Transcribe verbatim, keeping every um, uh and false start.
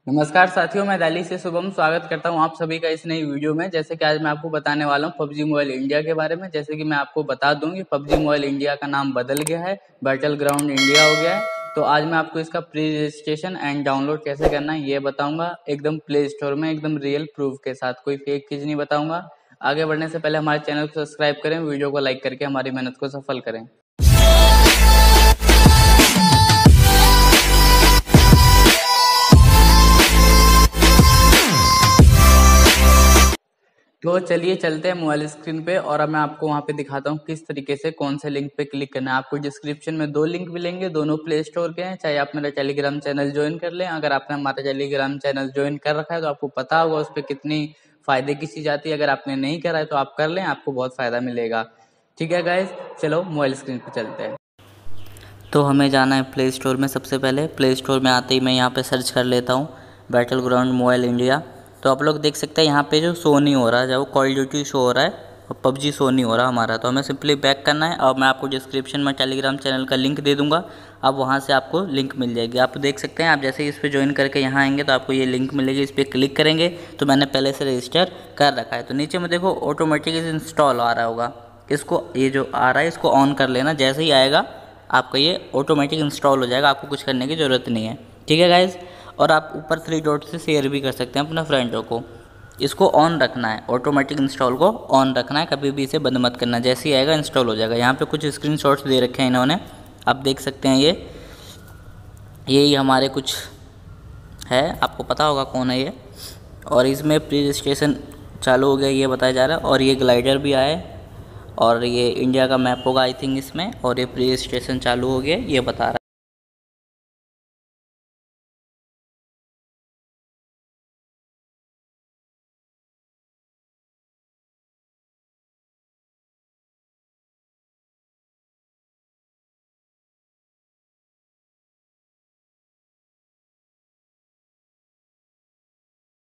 नमस्कार साथियों, मैं दिल्ली से शुभम स्वागत करता हूं आप सभी का इस नई वीडियो में। जैसे कि आज मैं आपको बताने वाला हूं पबजी मोबाइल इंडिया के बारे में। जैसे कि मैं आपको बता दूं कि पबजी मोबाइल इंडिया का नाम बदल गया है, बैटल ग्राउंड इंडिया हो गया है। तो आज मैं आपको इसका प्री रजिस्ट्रेशन एंड डाउनलोड कैसे करना है ये बताऊंगा, एकदम प्ले स्टोर में एकदम रियल प्रूफ के साथ, कोई फेक चीज नहीं बताऊंगा। आगे बढ़ने से पहले हमारे चैनल को सब्सक्राइब करें, वीडियो को लाइक करके हमारी मेहनत को सफल करें। तो चलिए चलते हैं मोबाइल स्क्रीन पे और अब मैं आपको वहां पे दिखाता हूँ किस तरीके से कौन से लिंक पे क्लिक करना है। आपको डिस्क्रिप्शन में दो लिंक मिलेंगे, दोनों प्ले स्टोर के हैं। चाहे आप मेरा टेलीग्राम चैनल ज्वाइन कर लें, अगर आपने हमारा टेलीग्राम चैनल ज्वाइन कर रखा है तो आपको पता होगा उस पर कितनी फायदे की चीज आती है। अगर आपने नहीं करा है तो आप कर लें, आपको बहुत फायदा मिलेगा। ठीक है गाइज, चलो मोबाइल स्क्रीन पे चलते हैं। तो हमें जाना है प्ले स्टोर में। सबसे पहले प्ले स्टोर में आते ही मैं यहाँ पे सर्च कर लेता हूँ बैटल ग्राउंड मोबाइल इंडिया। तो आप लोग देख सकते हैं यहाँ पे जो शो नहीं हो रहा है, जब कॉल ड्यूटी शो हो रहा है और पबजी शो नहीं हो रहा हमारा। तो हमें सिंपली बैक करना है और मैं आपको डिस्क्रिप्शन में टेलीग्राम चैनल का लिंक दे दूंगा। अब वहाँ से आपको लिंक मिल जाएगी। आप देख सकते हैं, आप जैसे ही इस पर ज्वाइन करके यहाँ आएंगे तो आपको ये लिंक मिलेगी। इस पर क्लिक करेंगे तो मैंने पहले से रजिस्टर कर रखा है। तो नीचे में देखो ऑटोमेटिक इंस्टॉल आ रहा होगा, इसको ये जो आ रहा है इसको ऑन कर लेना। जैसे ही आएगा आपका ये ऑटोमेटिक इंस्टॉल हो जाएगा, आपको कुछ करने की ज़रूरत नहीं है। ठीक है गाइज़, और आप ऊपर थ्री डॉट से शेयर भी कर सकते हैं अपने फ्रेंडों को। इसको ऑन रखना है, ऑटोमेटिक इंस्टॉल को ऑन रखना है, कभी भी इसे बंद मत करना। जैसे ही आएगा इंस्टॉल हो जाएगा। यहाँ पे कुछ स्क्रीनशॉट्स दे रखे हैं इन्होंने, आप देख सकते हैं। ये यही हमारे कुछ है, आपको पता होगा कौन है ये। और इसमें प्री रजिस्ट्रेशन चालू हो गया ये बताया जा रहा है। और ये ग्लाइडर भी आया है और ये इंडिया का मैप होगा आई थिंक इसमें। और ये प्री रजिस्ट्रेशन चालू हो गया ये बता रहा है।